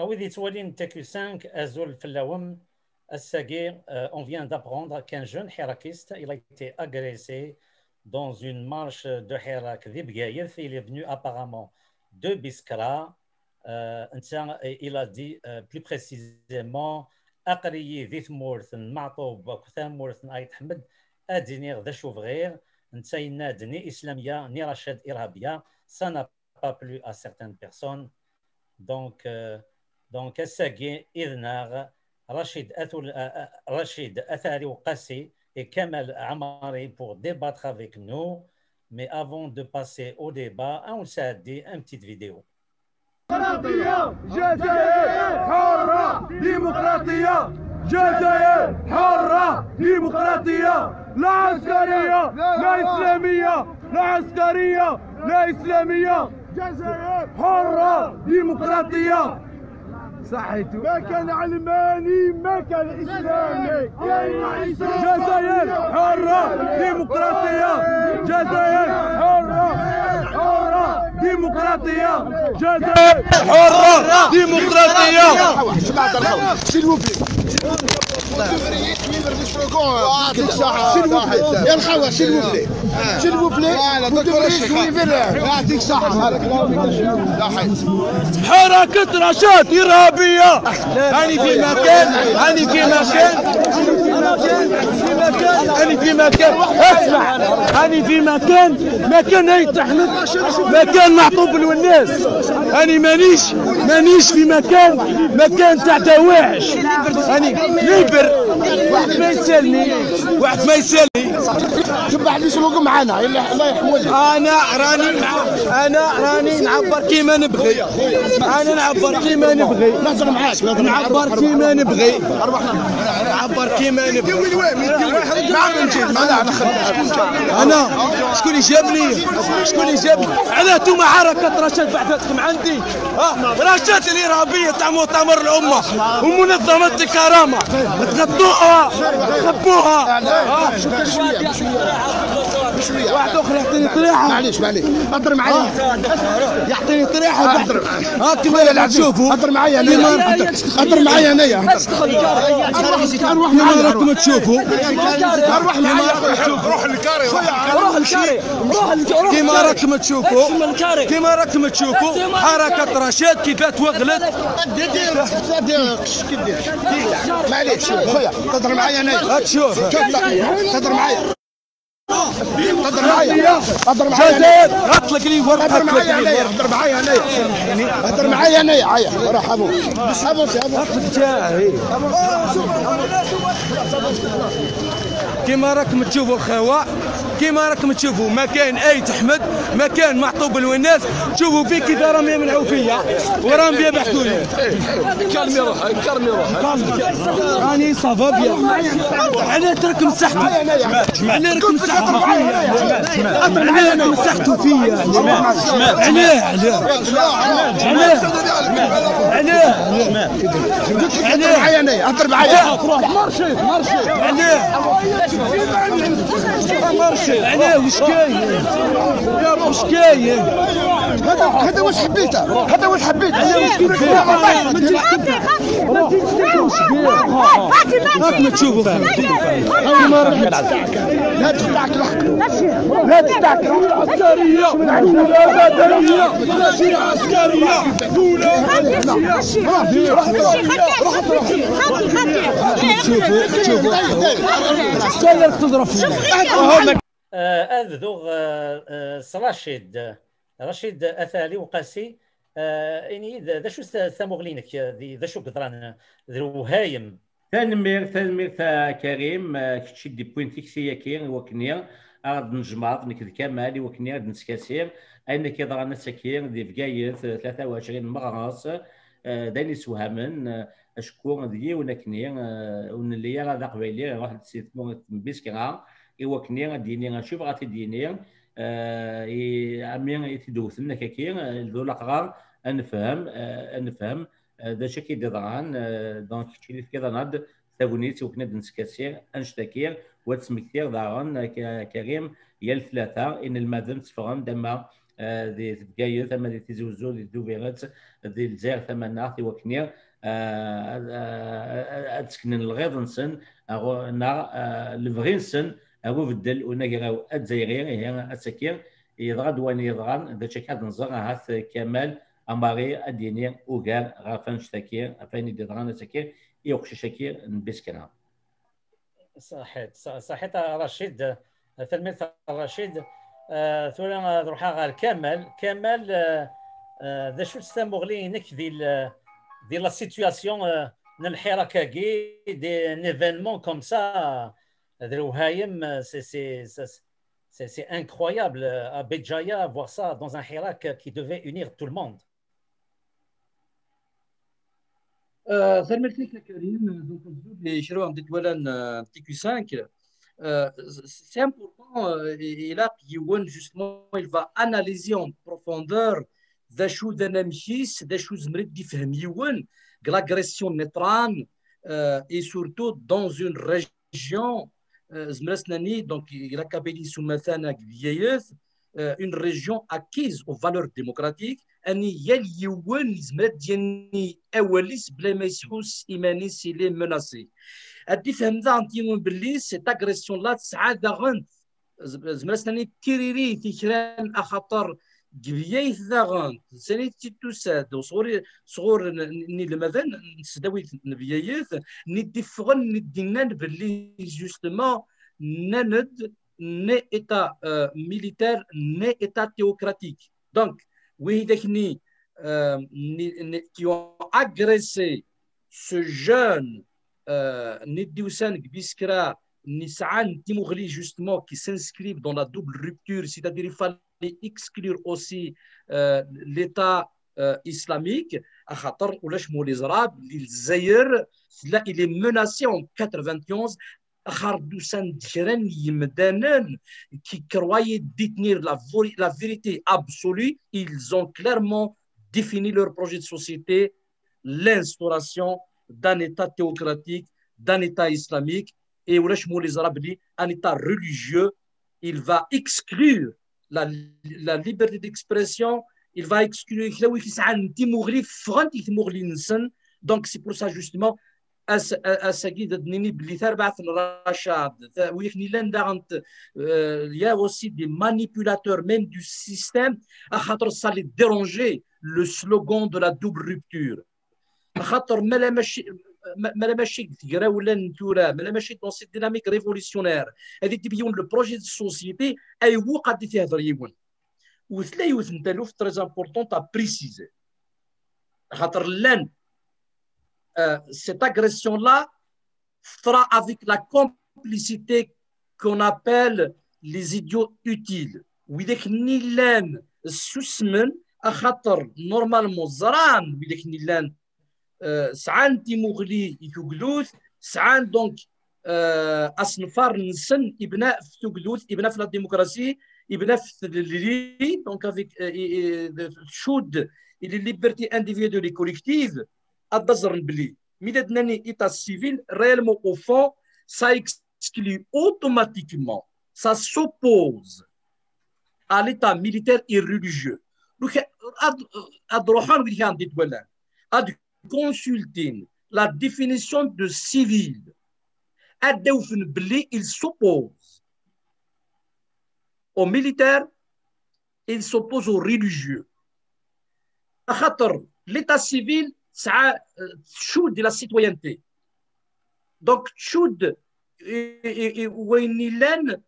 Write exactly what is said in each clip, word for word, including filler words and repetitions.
oui, Twalin T Q cinq, Azul Flawam, Assagir, on vient d'apprendre qu'un jeune hirakiste, il a été agressé dans une marche de Hirak d'Ibgaïf. Il est venu apparemment de Biskra. Euh, il a dit euh, plus précisément أقري ذي ثمورث معطوب وثامورث آيت حمد أدينير ذا شوفغير نتاينا دني إسلامية ني رشاد إرهابية. Ça n'a pas plu à certaines personnes. Donc, euh, donc الساقي إذناغ رشيد أثول رشيد أثاري وقاسي et Kamal Amari pour débattre avec nous. Mais avant de passer au débat, on s'est dit une petite vidéo. ديمقراطية جزائر حرة ديمقراطية جزائر حرة ديمقراطية لا عسكرية لا إسلامية لا عسكرية لا إسلامية جزائر حرة ديمقراطية صحيتو ما كان علماني ما كان إسلامي جزائر حرة ديمقراطية جزائر حرة حرة ديمقراطية جزائر حرة ديمقراطية يا الخوة سيل بوبلي سيل بوبلي يعطيك صحة. حركة رشاد إرهابية. أنا في مكان أنا في مكان أنا في مكان اسمع أنا في مكان مكان يتحمل مكان معطوب بالوناس. أنا مانيش مانيش في مكان مكان تاع دواعش. أنا ليبر واحد ما يسالني واحد ما يسالني تبع لي سلوك معانا الله يحفظه. انا راني انا راني نعبر كيما نبغي. انا نعبر كيما نبغي. نهضر معاك نعبر كيما نبغي. نعبر كيما نبغي. انا شكون اللي جابني شكون اللي جابني علاه انتم حركه رشاد بعثتكم عندي. اه رشاد الارهابيه تاع مؤتمر الامه ومنظمه الكرامه تغطوها خبوها. واحد اخر يعطيني طريحه. معليش معليش هضر معايا يعطيني طريحه. هضر ها كيما تشوفوا هضر معايا انايا هضر معايا انايا كيما راكم تشوفوا روح معايا روح للكاري روح للكاري روح كيما راكم تشوفوا كيما راكم تشوفوا حركه رشاد كيفاه توغلت. معليش خويا تهضر معايا انايا تشوف تهضر معايا هضر معايا هضر معايا جزائر اطلق لي ورقه. هضر معايا انايا هضر معايا انايا هضر معايا انايا عايا روح ابو ابو ابو تاعي كيما راكم تشوفوا خوا كيما راكم تشوفوا مكان ايت احمد مكان معطوب الوناس. تشوفوا فيه كيف راهم يمنعوا فيا وراهم يبحثوا لي. كلمي روحك كلمي روحك راني صافا بيان. علاه ترك مسحتوا علاه راكم مسحتوا فيا علاه راكم مسحتوا فيا علاه علاه علاه هضر معايا انايا هضر معايا مرشي مرشي علاه مرشي علاه واش كاين يا واش كاين. هذا هذا واش حبيته هذا واش حبيت راكم تشوفوا كيما راكم لا تفتحك لا تفتحك عسكريه ولا بدنيه ماشي عسكريه شوفوا شوفوا العسكريه تضرب فينا. هذا ذوغ رشيد رشيد اثالي وقاسي. يعني ذا شو ثمغلينك ذا شو قدران ذو هايم. تنمير تنمير تا كريم كتشي دي بوين فيكسيه كاين وكنيا غاد نجمع نكد كمالي وكنيا غاد نسكاسير اين كيضرنا سكين دي بقايث ثلاثة وعشرين مغراس داني سوهامن اشكون دي ونكنيا ونلي غادا قبيلي واحد سيت بيسكرا ايوا كنيا ديني نشوف غاتي ديني اي عمي تدوثنا كاكين ذو الاقرار نفهم نفهم ذا شكي ديضران دونك كي كذا ناد ثابونيت وكنا نسكاسير انشتاكير وتسمكتير داران كريم يا الثلاثه ان الماذن تفغن دما دي بكاير ثم دي تيزوزو دي دوفيرات دي الجزائر ثم ناعتي وكنير تسكن الغيظ نسن نا الفغي نسن أبو بدل ونقراو الجزائريين هي السكير يضغط وين يضغط ذا شكاد نزغ هاث كمال أماري الديني وقال غافن شتاكير أفين يدغان السكير يوقش شكير نبسكنا. صحيت صحيت رشيد تلميذ رشيد ثم نروح على كمال كمال ذا شو تستمغلي نك دي دي لا سيتوياسيون نالحراك كي دي نيفينمون كوم سا الوهايم سي سي سي سي incroyable à Béjaïa voir ça dans un hirak qui devait unir tout le monde. ثلمت لك كريم دونك اللي شروا عند دوالان تي كيو خمسة c'est important et là justement il va analyser en profondeur ذا شو ذا نمشيس ذا شو زمرد يفهم يون l'agression nétrane et surtout dans une région زمرسناني donc la Kabylie sous مثلا vieilleuse une région acquise aux valeurs démocratiques أني يلي يون زمرد ديالني أوليس بلا ما يسحوس إيمانيس إلي مناسي أدي فهم ذا نتيمون باللي سيت أغريسيون لا تسعى دا غنت زمرسناني تيريري تيكران أخطر كبيايث ذا غنت ساني تيتوساد وصغور صغور ني لماذا نسداوي نبيايث ني ديفغن ني دينان باللي جوستومون نند ني إيتا ميليتير ني إيتا تhéocratique دونك oui, ni, euh, ni, ni, qui ont agressé ce jeune Nidioussen Biskra, Nissan Timourli, justement, qui s'inscrivent dans la double rupture, c'est-à-dire qu'il fallait exclure aussi euh, l'État euh, islamique. Là, il est menacé en quatre-vingt-onze. Qui croyaient détenir la, la vérité absolue, ils ont clairement défini leur projet de société, l'instauration d'un État théocratique, d'un État islamique et un État religieux. Il va exclure la, la liberté d'expression, il va exclure donc c'est pour ça justement أساقيد دنيني بلي ثربعة الرشاد ويخني لان دارنت يا aussi des manipulateurs même du système أخاطر ça les déranger le slogan de la double rupture أخاطر ملا ماشي ملا ماشي تقرا ولا نتورا ملا ماشي dans cette dynamique révolutionnaire هذه تبيون le projet de société أي وقع دي تهضر يون وثلاث نتلوف très important à préciser أخاطر لان Euh, cette agression-là sera avec la complicité qu'on appelle les idiots utiles. ويدك نيلان سوسمن أخطر normalement زران ويدك نيلان سعان تيموغلي يتوغلوث سعان دونك أصنفار نسن إبناء في توغلوث إبناء في la démocratie إبناء في اللي donc avec should et les libertés individuelles et collectives أدزرن بلي ميدادناني إيتا civil réellement au fond ça exclut automatiquement ça s'oppose à l'état militaire et religieux donc أدروحان اللي كان ديتولان أد consulter la définition de civil أدوفن بلي il s'oppose aux militaires il s'oppose aux religieux أخاطر l'état civil ça تشود la citoyenneté donc تشود وين لان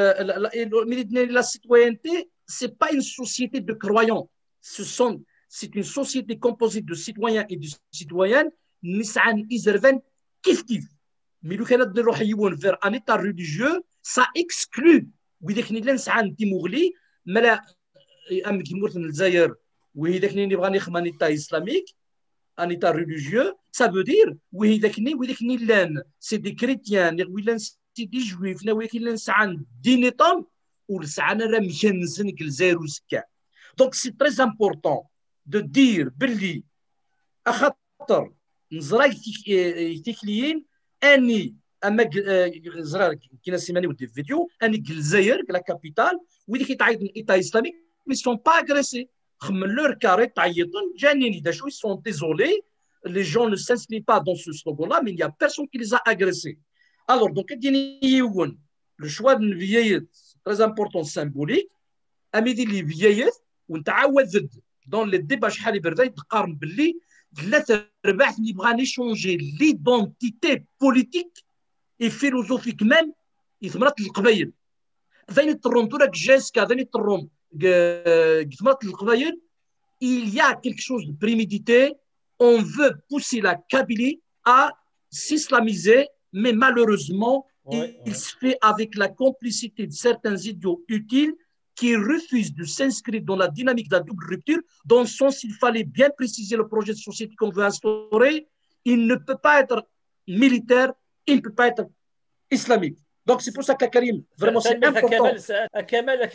la citoyenneté c'est pas une société de croyants ce sont c'est une société composée de citoyens et de citoyennes نسعى إزرفان كيف كيف mais لو كانت نروح يون vers un état religieux ça exclut ويدك نيلان نسعى تيموغلي ملا أم كيمورت الجزائر ويدك نيلان يبغى نخمن état islamique un état religieux, ça veut dire oui, c'est des chrétiens, c'est des juifs, donc c'est très important de dire Billy, أخطر نزرع تكليين أني أما زرع كنا سيماني ودي فيديو أني الجزائر la capitale ويدك يتعيد الإيتا إسلامي ils ne sont pas agressés. Leur carré, ils sont désolés. Les gens ne s'inscrivent pas dans ce slogan-là, mais il n'y a personne qui les a agressés. Alors, donc, le choix d'une vieillette, c'est très important, symbolique. Amédi les vieillettes, on t'a dans les débats, il va changer l'identité politique et philosophique même. Il y a quelque chose de prémédité. On veut pousser la Kabylie à s'islamiser, mais malheureusement, ouais, il, ouais. il se fait avec la complicité de certains idiots utiles qui refusent de s'inscrire dans la dynamique de la double rupture. Dans le sens, il fallait bien préciser le projet de société qu'on veut instaurer. Il ne peut pas être militaire, il ne peut pas être islamique. Donc, c'est pour ça que Karim, vraiment, c'est important. Kamal,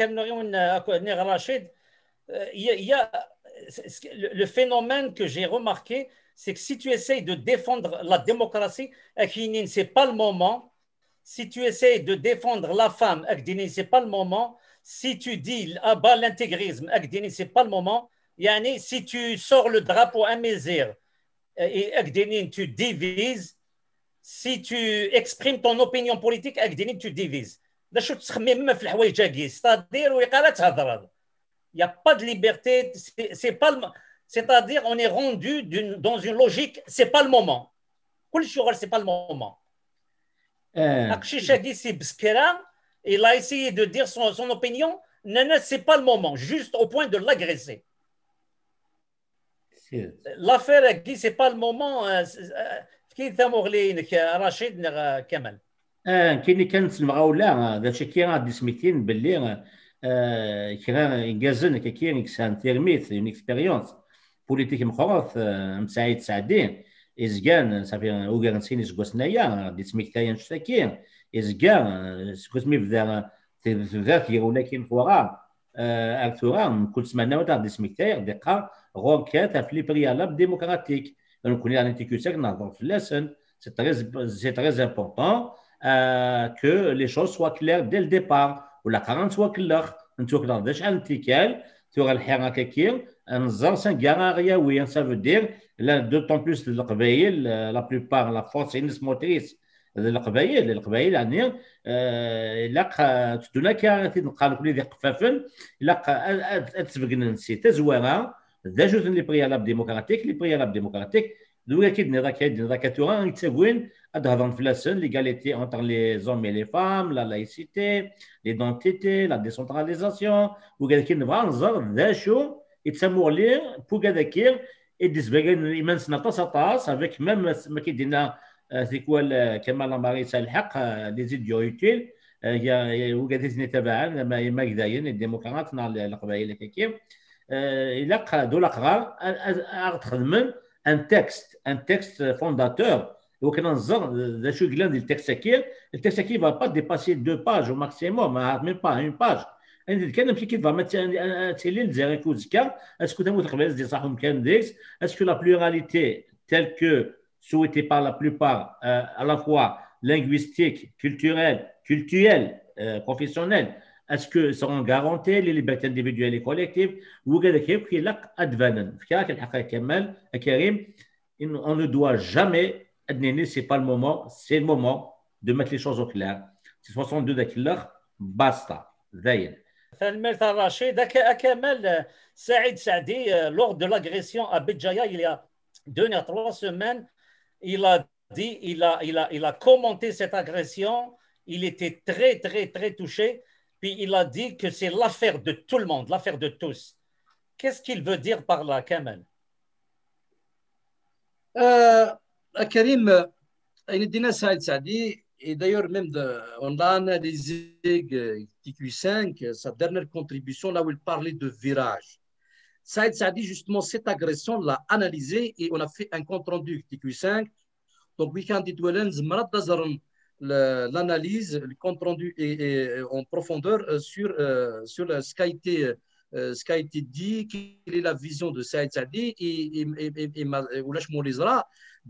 il y a le phénomène que j'ai remarqué, c'est que si tu essayes de défendre la démocratie, c'est pas le moment. Si tu essayes de défendre la femme, c'est pas le moment. Si tu dis ah bah l'intégrisme, c'est pas le moment. Yani, si tu sors le drapeau à mesure et tu divises, si tu exprimes ton opinion politique, tu divises. C'est-à-dire, il n'y a pas de liberté. C'est pas le... C'est-à-dire, on est rendu dans une logique, c'est pas le moment. C'est pas le moment. Il a essayé de dire son, son opinion. Non, non, c'est pas le moment, juste au point de l'agresser. L'affaire, c'est pas le moment. Qui ثمر لينك رشيد كمال كاين كنسمع ولا داكشي كي غادي سميتين باللي كان انجازن كاين كسان تيرميت اون اكسبيريونس بوليتيك مخوف مساعد سعدين ازكان صافي وكان سيني سكوسنايا دي سميتايا نشتاكين ازكان سكوسمي بدا ذات ولكن فورا اكثر كل سمعنا ودا دي سميتايا دقه روكات في لي بريالاب ديموكراتيك. Donc, on est en intégrité, c'est très, c'est très important euh, que les choses soient claires dès le départ, ou la quarante soit claire. Tu as des antiquels, tu as le hérakakir, un zarsangaria, oui, ça veut dire, d'autant plus le Qabaïl, la plupart, la force motrice de l'Qabaïl, le Qabaïl, là, tu n'as qu'à te dire que Fafen, là, tu as داجوز لي بريالاب ديموكراتيك لي بريالاب ديموكراتيك دو اكيد نراك نراك توران يتساوين ادهضن فلاسن ليغاليتي انتر لي زوم اي لي فام لا لايسيتي ليدونتيتي لا ديسونتراليزاسيون وكذلك نبغى ننظر ذا شو يتسموا لي بوكا ذاكير اديس باغي ايمان سنا طاس طاس افيك ميم ما كيدينا سيكوال كمال ماريسا الحق لي زيديو يوتيل هي وكذلك تبعا ما ما كداين الديمقراط نال القبائل كيكير il a de la un texte, un texte fondateur. Et le texte qui ne va pas dépasser deux pages au maximum, même pas une page. Est-ce que la pluralité telle que souhaitée par la plupart, à la fois linguistique, culturelle, culturelle, professionnelle, est-ce que seront garanties les libertés individuelles et collectives ou كيف كي لك ادفانن فكاك الحقيقه كمال كريم on ne doit jamais adniner c'est pas le moment c'est le moment de mettre les choses au clair c'est soixante-deux داك basta زين فالمثل رشيد كمال سعيد سعدي lors de l'agression à Béjaïa il y a deux ou trois semaines il a dit il a il a il a commenté cette agression il était très très très touché. Puis il a dit que c'est l'affaire de tout le monde, l'affaire de tous. Qu'est-ce qu'il veut dire par là, Kamal? euh, Karim, Dina Saïd Sadi, et d'ailleurs même de, on a analysé T Q cinq, sa dernière contribution, là où il parlait de virage. Saïd Sadi, justement, cette agression l'a analysée et on a fait un compte rendu T Q cinq. Donc, week-end dit l'analyse, le compte rendu est, est en profondeur sur, euh, sur ce, qui a été, euh, ce qui a été dit, quelle est la vision de Saïd Sadi et Oulash Moulizra.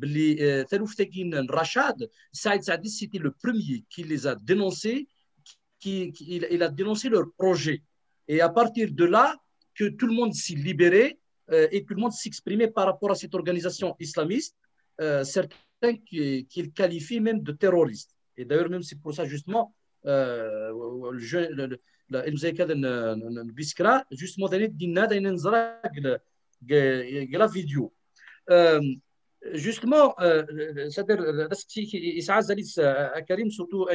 Rachad, Saïd Sadi, c'était le premier qui les a dénoncés, qui, qui, il, il a dénoncé leur projet. Et à partir de là, que tout le monde s'y libérait euh, et que tout le monde s'exprimait par rapport à cette organisation islamiste, euh, certains qui, qui le qualifient même de terroriste. Et d'ailleurs, même c'est pour ça justement, euh, le jeu, le, le, le, justement, la vidéo. Euh, justement, c'est-à-dire, Isaac Zalis Karim, surtout,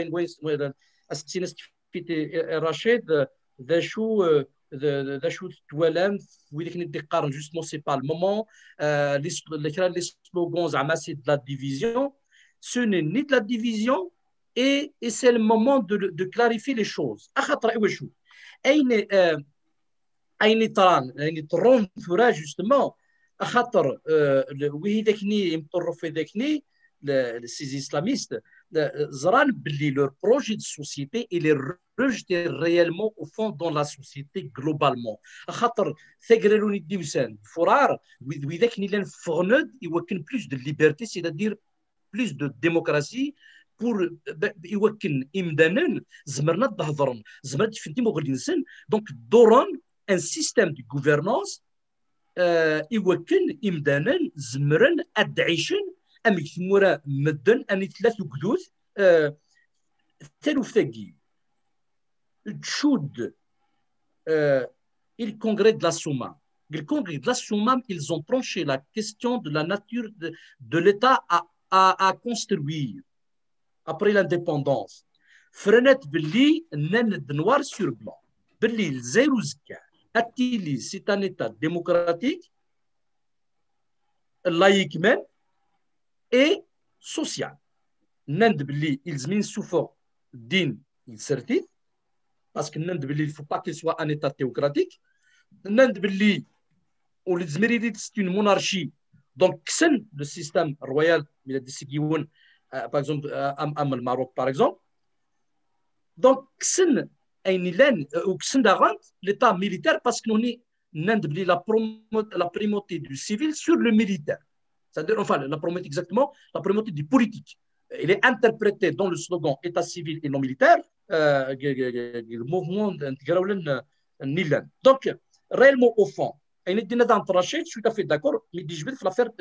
Rachid, Dachou, Dachou Toualem, vous dites que justement, c'est pas le moment. Les slogans, c'est de la division. Ce n'est ni de la division, et, et c'est le moment de, de clarifier les choses. أين أين تران أين ترون ثرا justement خاطر وهي ذاكني يمطروا في ذاكني les islamistes زران باللي leur projet de société il est rejeté réellement au fond dans la société globalement خاطر ثقرلون الديوسان فرار وذاكني لان فغنود يوكن plus de liberté c'est-à-dire plus de démocratie pour يوكن إمدانا زمرنا تهضرن زمرنا تفنتي مغل الإنسان دونك دوران ان سيستم دو غوفرنانس يوكن إمدانا زمرن أدعيشن أمي ثمورا مدن أني ثلاث قدوث ثالو ثاقي تشود il congrès de la Souma. Le congrès de la Souma, ils ont tranché la question de la nature de, de l'État à, à, à construire après l'indépendance. Frenet Belli, nen de noir sur blanc. Belli, le Zérouzka, Attili, c'est un État démocratique, laïque même, et social. Nen de Belli, ils minent sous forme din, il certifie, parce que nen de Belli, il ne faut pas qu'il soit un État théocratique. Nen de Belli, ou les Zméridit, c'est une monarchie. Donc, c'est le système royal, il a décidé Euh, par exemple, euh, am le Maroc, par exemple. Donc, c'est l'état militaire parce que nous avons la, la primauté du civil sur le militaire. C'est-à-dire, enfin, la primauté exactement, la primauté du politique. Il est interprété dans le slogan État civil et non militaire, euh, le mouvement de Nilan. Donc, réellement, au fond, je suis tout à fait d'accord, mais je vais faire l'affaire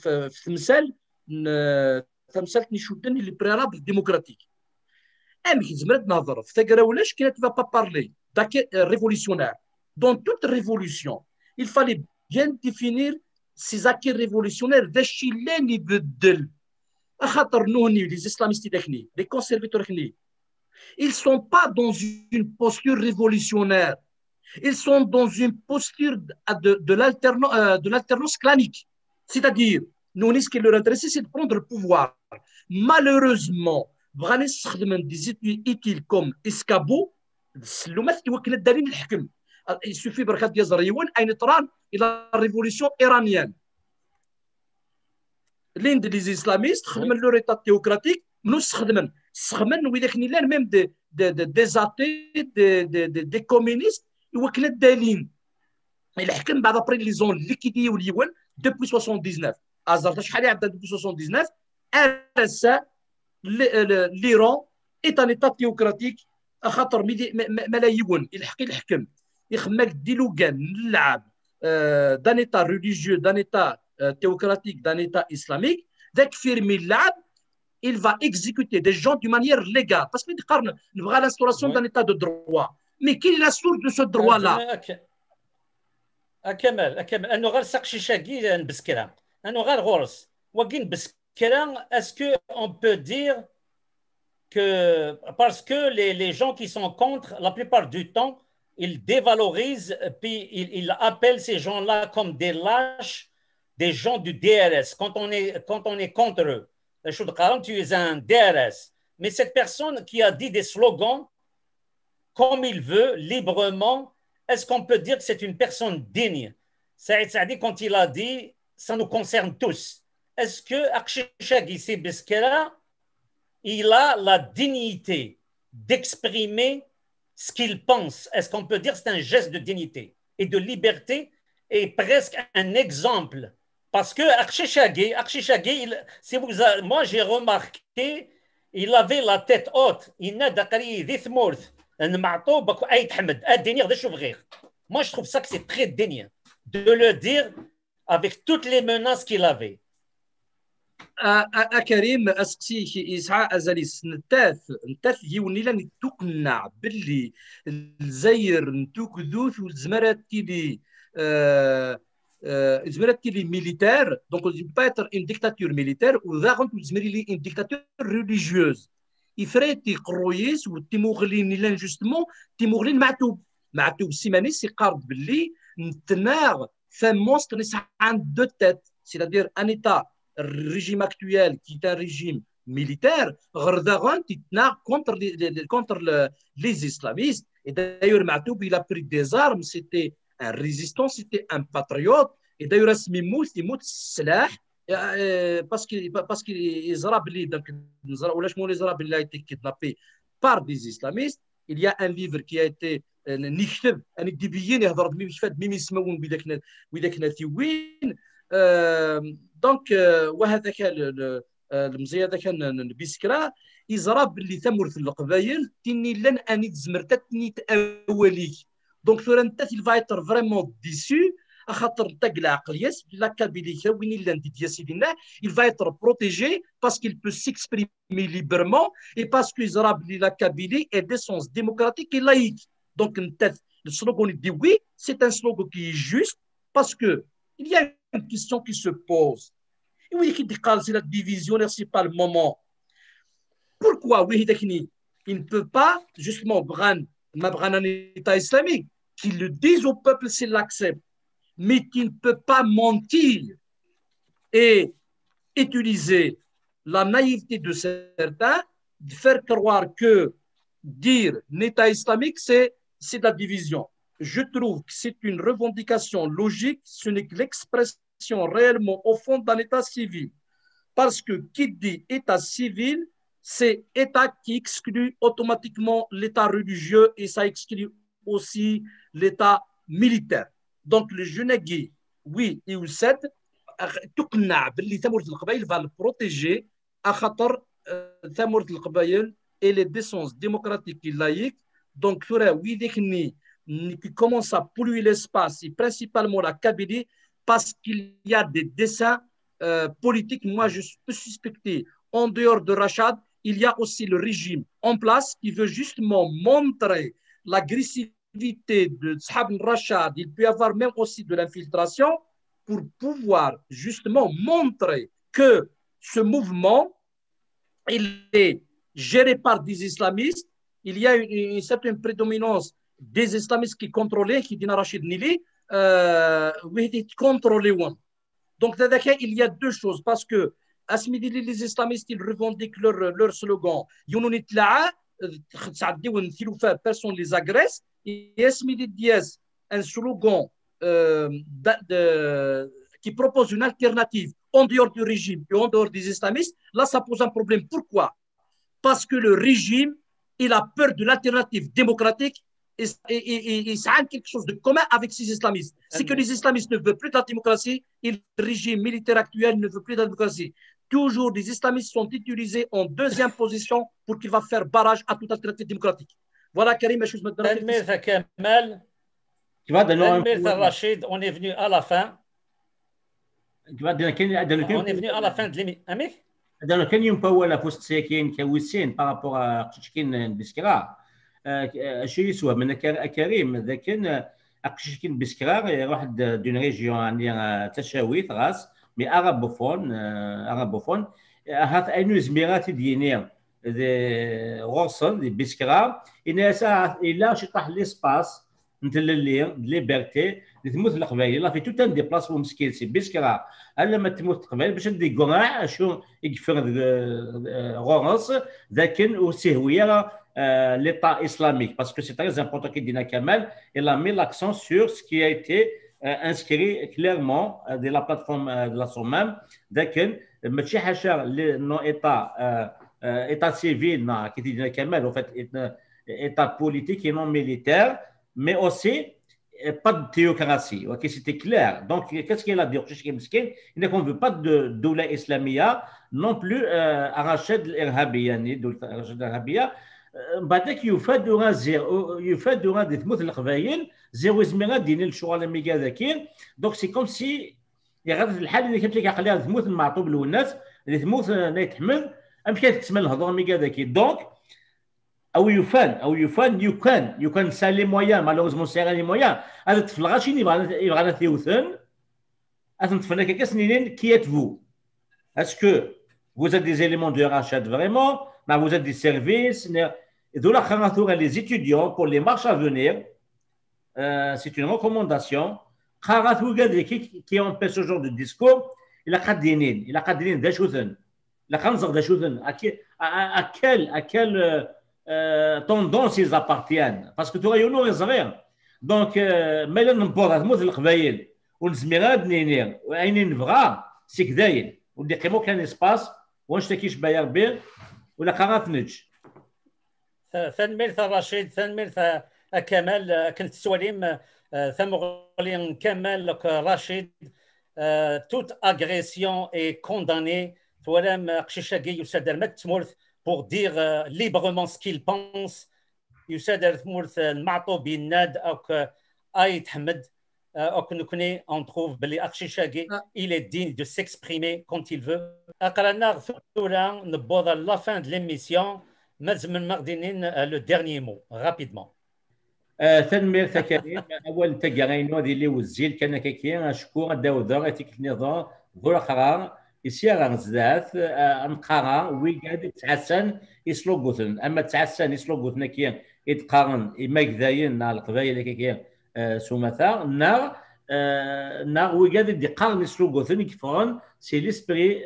de فمسالتني شدني لي بريرابل ديموكراتيك ام زمرت نهضر في ثقرا ولاش كانت با بارلي داك ريفوليسيونير دون توت ريفوليسيون il fallait bien définir ces acquis révolutionnaires داش اللي يبدل خاطر نوني لي اسلاميست داكني لي كونسيرفاتور كني ils sont pas dans une posture révolutionnaire ils sont dans une posture de, de l'alternance euh, de l'alternance clanique c'est-à-dire nous, ce qui leur intéresse, c'est de prendre le pouvoir. Malheureusement, des études utiles comme escabeau, il suffit de la révolution iranienne. L'un des islamistes, leur état théocratique, nous sommes même des, des, des athées, des, des, des communistes, ils ont des lignes. Ils ont liquidé depuis soixante-dix-neuf. أزرت شحال عدد depuis soixante-dix-neuf R S A l'Iran est un état théocratique خاطر ملايين يلحق الحكم يخمك ديلوغان نلعب d'un état religieux d'un état théocratique d'un état islamique ذاك فيرمي اللعب il va exécuter des gens d'une manière légale parce que نقارن نبغى l'instauration d'un état de droit mais quelle est la source de ce droit là أكمل أكمل أنه غير سقشي شاقي نبسكرها أنه غير غرس وكين بسكران est-ce que on peut dire que parce que les, les gens qui sont contre la plupart du temps ils dévalorisent puis ils, ils appellent ces gens-là comme des lâches des gens du D R S quand on est quand on est contre eux tu es un D R S mais cette personne qui a dit des slogans comme il veut librement est-ce qu'on peut dire que c'est une personne digne Saïd Saadi quand il a dit ça nous concerne tous. Est-ce que Akshishagi Sebeskera, il a la dignité d'exprimer ce qu'il pense? Est-ce qu'on peut dire que c'est un geste de dignité et de liberté et presque un exemple? Parce que Akshishagi, Akshishagi si vous a, moi j'ai remarqué, il avait la tête haute. Il n'a d'akari d'ithmourth. Un marteau, bakou aït Ahmed, un dénir de chouvrir. Moi, je trouve ça que c'est très digne de le dire avec toutes les menaces qu'il avait. كريم اسقسيك اسعاء ازاليس نتاث نتاث يوني لان تقنع باللي الجزائر نتوك ذوث والزمرات كيلي الزمرات كيلي ميليتير دونك با être une dictature militaire وذا غنت الزمري لي une dictature religieuse يفريتي قرويس والتيموغلين لان جوستمون تيموغلين معتوب معتوب السيماني سي قارد باللي نتناغ ثموست نسعى عند دو تيت c'est-à-dire un état le régime actuel, qui est un régime militaire, contre les, contre le, les islamistes. Et d'ailleurs, Matoub, il a pris des armes, c'était un résistant, c'était un patriote. Et d'ailleurs, Smimout, il mout Salah, parce qu'il parce qu'il a été kidnappé par des islamistes. Il y a un livre qui a été نكتب أنا ديبيين يهضر بمشفاد ميم يسمون بذاك وذاك ناتيوين دونك وهذا كان المزيا هذا كان بيسكرا يزراب باللي ثمر في القبايل تني لن اني تزمرتني تاوليك دونك ثورا انت الفايتر فريمون ديسو خاطر تقلع عقلياس لا كابيليكا وين الا انت يا سيدنا il va être protégé parce qu'il peut s'exprimer librement et parce que يزراب باللي لا كابيلي est d'essence démocratique et laïque. Donc, le slogan dit oui, c'est un slogan qui est juste parce que il y a une question qui se pose. Et oui, qui dit que c'est la division, c'est pas le moment. Pourquoi oui, il ne peut pas justement prendre un État islamique qui le dise au peuple s'il l'accepte, mais qui ne peut pas mentir et utiliser la naïveté de certains, de faire croire que dire l'État islamique, c'est c'est de la division. Je trouve que c'est une revendication logique, ce n'est que l'expression réellement au fond d'un État civil. Parce que qui dit État civil, c'est État qui exclut automatiquement l'État religieux et ça exclut aussi l'État militaire. Donc le Junagui, oui, et Ousset, تقنع باللي ثمرة القبائل va le protéger à خاطر ثمرة القبائل et les décence démocratique et laïque. Donc, qui commence à polluer l'espace, et principalement la Kabylie, parce qu'il y a des dessins euh, politiques. Moi, je peux suspecter, en dehors de Rachad, il y a aussi le régime en place qui veut justement montrer l'agressivité de Sahab Rachad. Il peut y avoir même aussi de l'infiltration pour pouvoir justement montrer que ce mouvement, il est géré par des islamistes. Il y a une, une certaine prédominance des islamistes qui contrôlaient, qui dit Rachid Nili, euh, contrôlés. Donc, il y a deux choses, parce que les islamistes, ils revendiquent leur, leur slogan. Personne ne les agresse. Et un slogan euh, de, de, qui propose une alternative en dehors du régime et en dehors des islamistes. Là, ça pose un problème. Pourquoi? Parce que le régime, il a peur de l'alternative démocratique et, et, et, et ça a quelque chose de commun avec ces islamistes. C'est que les islamistes ne veulent plus de la démocratie et le régime militaire actuel ne veut plus de la démocratie. Toujours, les islamistes sont utilisés en deuxième position pour qu'il va faire barrage à toute alternative démocratique. Voilà, Karim, je me donne. Kamal, Rachid, on est venu à la fin. On est venu à la fin de l'émission. هذا كان يوم باولا فوست ساكين كويسين بارابور اقشكين بسكرا شي يسوى من كريم ذا كان اقشكين بسكرا واحد دون ريجيون عندي تشاويت غاس مي ارابوفون ارابوفون هاف انو زميرات دينير ذي غوصن دي بسكرا ان ساعه الا شي طاح ليسباس نتللي ليبرتي تموت القبائل لا في توت ان ديبلاس مسكين سي بسكرا الا ما تموت القبائل باش ندي كونع شو يكفر غورنس ذاكن وسهويه ليطا اسلاميك باسكو سي تري امبورطون كي دينا كمال il a mis l'accent sur ce qui a été inscrit clairement de la plateforme de la SOMAM ذاكن ماشي حاشا نو ايتا ايتا سيفيل كي دينا كمال en fait état politique et non militaire mais aussi pas de théocratie. Ok, c'était clair. Donc, qu'est-ce qu'il a dit? Il qu'on ne veut pas de doula islamia, non plus arracher de l'Irhabia. بعدك يفاد غا زيرو يفاد غا دي ثموث القبايل زيرو زميرا ديني الشغل ميغا ذاكين دونك سي كوم سي يغاد الحال اللي كنت كنقليها ثموث المعطوب الوناس اللي ثموث نايت حمد ام كانت تسمى الهضره ميغا ذاكين دونك او يفان او يفان يو كان يو كان سالي مويان مالوزمون سيغا لي مويان هذا الطفل غاشي يبغى يبغى ثيوثن اتنطفنا كاكا سنينين كي êtes-vous est-ce que vous êtes des éléments de rachat vraiment vous êtes des services les étudiants pour les marches à venir euh, c'est une recommandation qui empêche ce genre de discours il a قادينين il a قادينين دا شوثن لا خنزر دا شوثن à quelle à quelle euh, tendance ils appartiennent parce que tu رايونو صغير donc مالا نبوض تموت القبايل ونزميراد نينير وعينين نبغى سي كداين ودي قيمو كان اسباس ونشتكيش باير بير ولا قرات نج ثنمير رشيد ثنمير كمال كنت سواليم ثمغلين كمال رشيد toute agression est condamnée ثولام قشيشاكي يسادر متمورث pour dire librement ce qu'il pense يسادر ثمورث المعطو بالناد او اي تحمد او كنكوني on trouve بلي قشيشاكي il est digne de s'exprimer quand il veut اقرانا ثورا نبوض la fin de l'émission مازال مغدينين le dernier mot rapidement ثنمير ثكريم اول تقراين هذه اللي وزيل كان كيكي شكون داوود غاتيك نظام ذو قرار يسير غزات نقرا وي قاعد تحسن يسلوغوثن اما تحسن يسلوغوثنا كي يتقارن ما كذاين نا القبايل كيكي سومثا نا نا وي قاعد يقارن يسلوغوثن كيفون سي ليسبري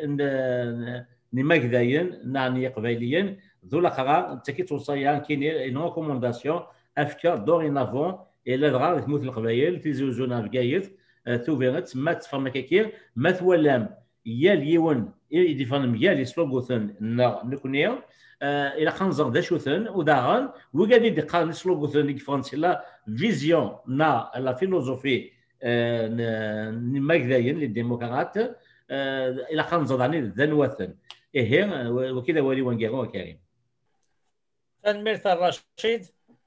نما كذاين ناني قبايليين ذو القرار انت كي توصيان كاين اون ريكومونداسيون افكار دورينافون الى دغا تموت القبايل تيزوزونا بكايث توفيرت ما تفهم كيكير ما ثولام يا اليون يديفان ميال يسلوغوثن نكونيا الى خنزر دا شوثن وداغن وقاعد يدقان يسلوغوثن كيفونسي لا فيزيون نا لا فيلوزوفي ما كذاين للديمقراط الى خنزر داني ذنوثن ايه وكذا ولي وانكيرو كريم الميرث الرشيد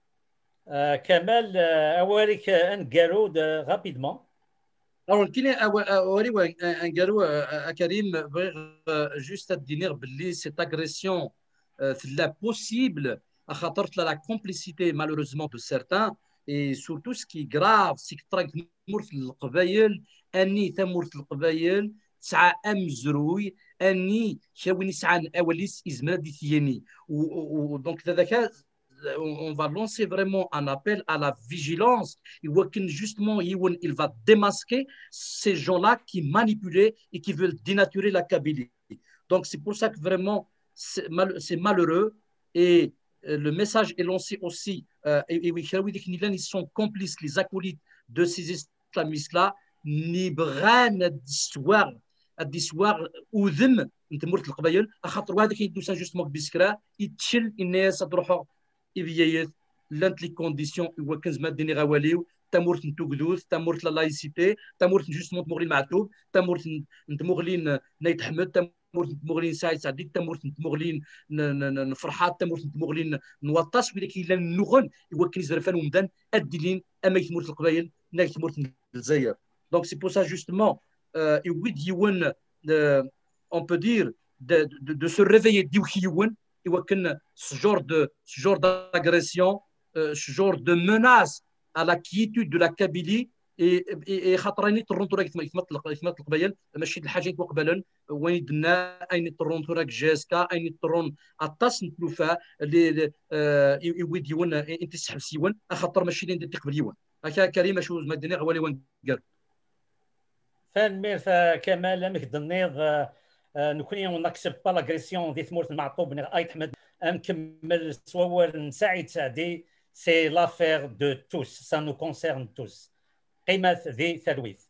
كمال اوريك انكارو رابيدمون Alors, qu'il est un garou à Karim, juste à dire que cette agression est possible à cause de la complicité malheureusement de certains et surtout ce qui est grave, c'est que تمر في القبائل اني تمر في القبائل تسعى امزروي اني شاوني سعى اوليس ازمادي ثياني ودونك هذاك on va lancer vraiment un appel à la vigilance. Justement, il va démasquer ces gens-là qui manipulent et qui veulent dénaturer la Kabylie. Donc, c'est pour ça que vraiment, c'est malheureux. Et le message est lancé aussi. Euh, et oui, ils sont complices, les acolytes de ces islamistes-là. Ni brane d'histoire, d'histoire ou d'hym, انت مرت القبائل اخاطر واحد كيدوسها جوستمون بسكرا يتشل الناس تروحوا إبيات لانت لي كونديسيون هو كنز ماديني غواليو تمورت نتوكدوث تمورت لا لايسيتي تمورت جوستمون تمغلين معتوب تمورت نتمغلين نايت حمد تمورت نتمغلين سعيد سعديد تمورت نتمغلين نفرحات تمورت نتمغلين نوطاس ولكن الا نغن هو كنز رفان ومدان ادلين اما يتمورت القبايل نايت تمورت الجزائر دونك سي بور سا جوستمون يويد يون on peut dire de, de, de se réveiller d'Iwhiyoun et ce genre de ce genre d'agression, euh, ce genre de menace à la quiétude de la Kabylie et et خاطرني ترونتو راك يتمطلق يتمطلق قبايل ماشي الحاجات وقبلا وين دنا اين ترونتو راك جاسكا اين ترون اطاس نتلوفا اللي يوديون انت تسحب سيون خاطر ماشي اللي ندير قبليون هكا كريمه شو مدني غوالي وين قال فان ميرث كمال مك دنيض نكوني اون ناكسبت با لاغريسيون دي ثمورت المعطوب من اي تحمد نكمل صور نساعد سعدي سي لافير دو توس سا نو كونسيرن توس قيمه ذي ثرويث